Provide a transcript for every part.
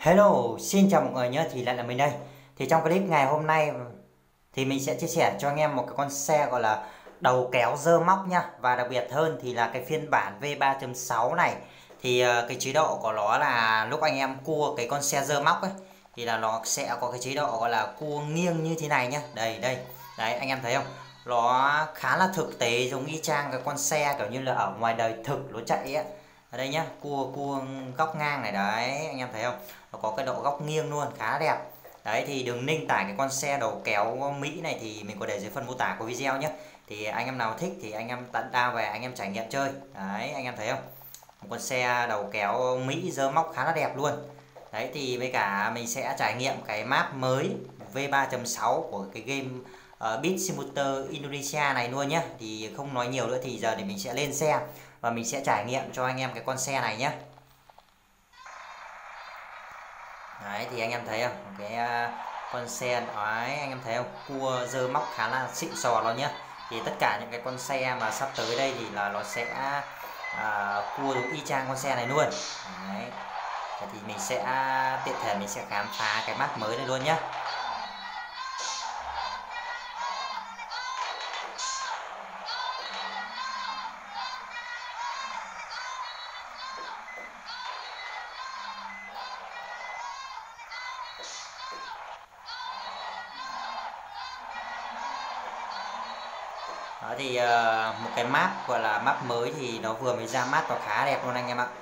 Hello, xin chào mọi người nhé, thì lại là mình đây. Thì trong clip ngày hôm nay thì mình sẽ chia sẻ cho anh em một cái con xe gọi là đầu kéo rơ móc nha. Và đặc biệt hơn thì là cái phiên bản V3.6 này thì cái chế độ của nó là lúc anh em cua cái con xe rơ móc ấy thì là nó sẽ có cái chế độ gọi là cua nghiêng như thế này nhá. Đây đây. Đấy anh em thấy không? Nó khá là thực tế, giống y chang cái con xe kiểu như là ở ngoài đời thực nó chạy ấy. Ở đây nhá, cua cua góc ngang này đấy, anh em thấy không? Nó có cái độ góc nghiêng luôn, khá đẹp. Đấy thì đường link tải cái con xe đầu kéo Mỹ này thì mình có để dưới phần mô tả của video nhé. Thì anh em nào thích thì anh em tận download về anh em trải nghiệm chơi. Đấy anh em thấy không? Một con xe đầu kéo Mỹ dơ móc khá là đẹp luôn. Đấy thì với cả mình sẽ trải nghiệm cái map mới V3.6 của cái game Beat Simulator Indonesia này luôn nhé. Thì không nói nhiều nữa thì giờ để mình sẽ lên xe và mình sẽ trải nghiệm cho anh em cái con xe này nhé. Đấy thì anh em thấy không, cái con xe đấy anh em thấy không, cua dơ móc khá là xịn sò luôn nhé. Thì tất cả những cái con xe mà sắp tới đây thì là nó sẽ cua đúng y chang con xe này luôn. Đấy thì mình sẽ tiện thể mình sẽ khám phá cái map mới này luôn nhé. Đó thì một cái map gọi là map mới thì nó vừa mới ra mắt và khá đẹp luôn anh em ạ.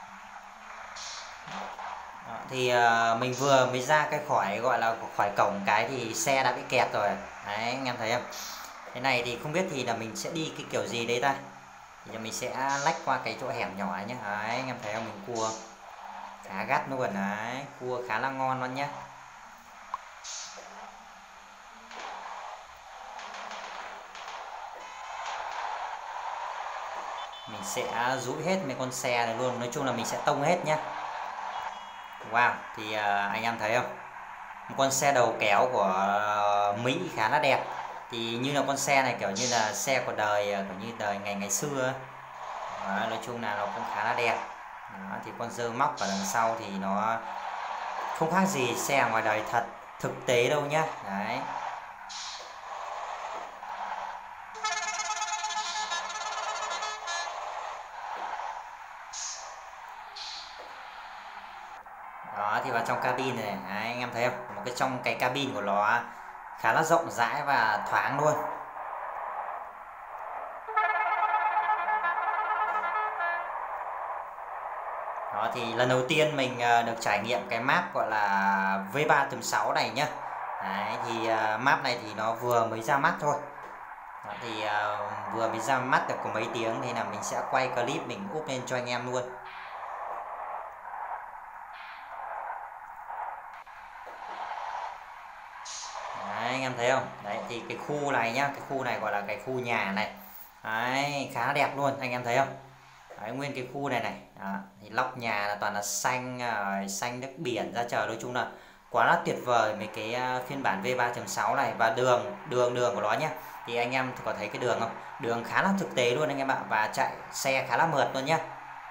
Đó, thì mình vừa mới ra cái khỏi gọi là khỏi cổng cái thì xe đã bị kẹt rồi. Đấy anh em thấy không? Thế này thì không biết thì là mình sẽ đi cái kiểu gì đấy ta. Thì là mình sẽ lách qua cái chỗ hẻm nhỏ nhé. Đấy anh em thấy không, mình cua khá gắt luôn đấy, cua khá là ngon luôn nhé. Mình sẽ rũ hết mấy con xe này luôn, nói chung là mình sẽ tông hết nhé. Wow, thì anh em thấy không, một con xe đầu kéo của Mỹ khá là đẹp. Thì như là con xe này kiểu như là xe của đời kiểu như đời ngày ngày xưa. Đó, nói chung là nó cũng khá là đẹp. Đó, thì con dơ móc ở đằng sau thì nó không khác gì xe ngoài đời thật thực tế đâu nhá. Đấy đó thì vào trong cabin này, đấy, anh em thấy không, một cái trong cái cabin của nó khá là rộng rãi và thoáng luôn. Đó thì lần đầu tiên mình được trải nghiệm cái map gọi là V3.6 này nhá. Đấy thì map này thì nó vừa mới ra mắt thôi. Đó, thì vừa mới ra mắt được có mấy tiếng thì là mình sẽ quay clip mình úp lên cho anh em luôn. Đấy, anh em thấy không? Đấy thì cái khu này nhá, cái khu này gọi là cái khu nhà này. Đấy, khá đẹp luôn, anh em thấy không? Đấy, nguyên cái khu này này. Đó, thì lóc nhà là toàn là xanh, xanh nước biển ra trời, nói chung là quá là tuyệt vời mấy cái phiên bản V3.6 này. Và đường của nó nhé, thì anh em có thấy cái đường không? Đường khá là thực tế luôn anh em ạ, và chạy xe khá là mượt luôn nhá.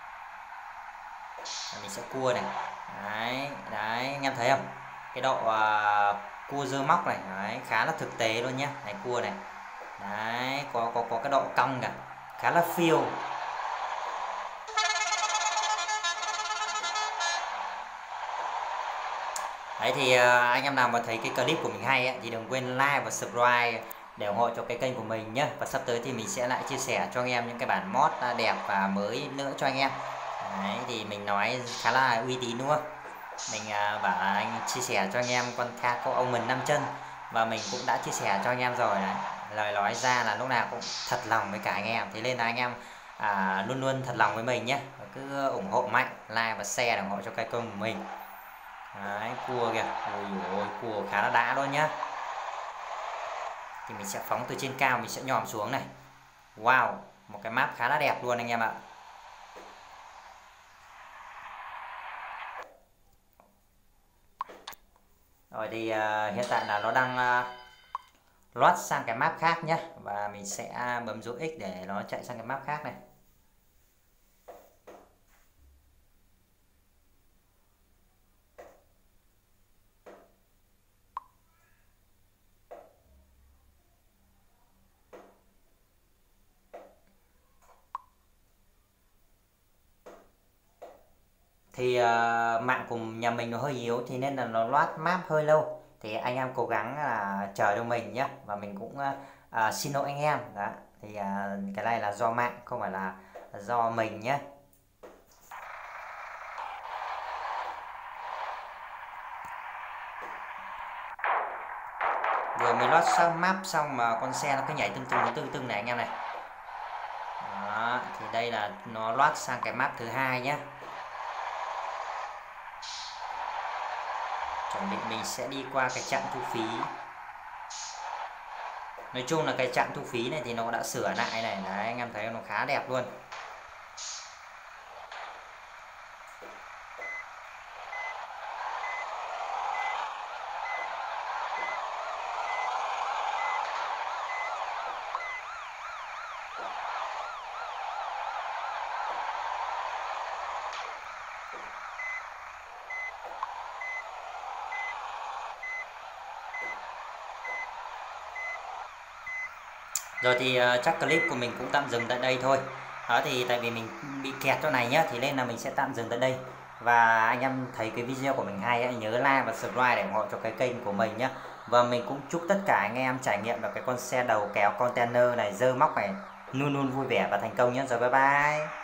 Mình sẽ cua này. Đấy, đấy anh em thấy không? Cái độ cua dơ móc này, đấy, khá là thực tế luôn nhá. Này cua này. Đấy, có cái độ cong cả. Khá là phiêu. Đấy thì anh em nào mà thấy cái clip của mình hay ấy, thì đừng quên like và subscribe để ủng hộ cho cái kênh của mình nhé. Và sắp tới thì mình sẽ lại chia sẻ cho anh em những cái bản mod đẹp và mới nữa cho anh em. Đấy thì mình nói khá là uy tín đúng không? Mình bảo anh chia sẻ cho anh em con Taco Omen 5 chân. Và mình cũng đã chia sẻ cho anh em rồi đấy. Lời nói ra là lúc nào cũng thật lòng với cả anh em. Thế nên là anh em luôn luôn thật lòng với mình nhé. Và cứ ủng hộ mạnh, like và share để ủng hộ cho cái kênh của mình. Đấy, cua kìa, ôi ôi, cua khá là đã luôn nhá. Thì mình sẽ phóng từ trên cao, mình sẽ nhòm xuống này. Wow, một cái map khá là đẹp luôn anh em ạ. Rồi thì hiện tại là nó đang loát sang cái map khác nhé. Và mình sẽ bấm dấu X để nó chạy sang cái map khác này. thì mạng của nhà mình nó hơi yếu thì nên là nó load map hơi lâu, thì anh em cố gắng là chờ cho mình nhé, và mình cũng xin lỗi anh em đó. Thì cái này là do mạng không phải là do mình nhé. Vừa mới load xong map xong mà con xe nó cứ nhảy tưng tưng này anh em này. Đó, thì đây là nó load sang cái map thứ hai nhé. Chuẩn bị mình sẽ đi qua cái trạm thu phí. Nói chung là cái trạm thu phí này thì nó đã sửa lại này, đấy anh em thấy nó khá đẹp luôn. Rồi thì chắc clip của mình cũng tạm dừng tại đây thôi. Đó thì tại vì mình bị kẹt chỗ này nhá, thì nên là mình sẽ tạm dừng tại đây. Và anh em thấy cái video của mình hay ấy, nhớ like và subscribe để ủng hộ cho cái kênh của mình nhá. Và mình cũng chúc tất cả anh em trải nghiệm được cái con xe đầu kéo container này, dơ móc này luôn luôn vui vẻ và thành công nhé. Rồi bye bye.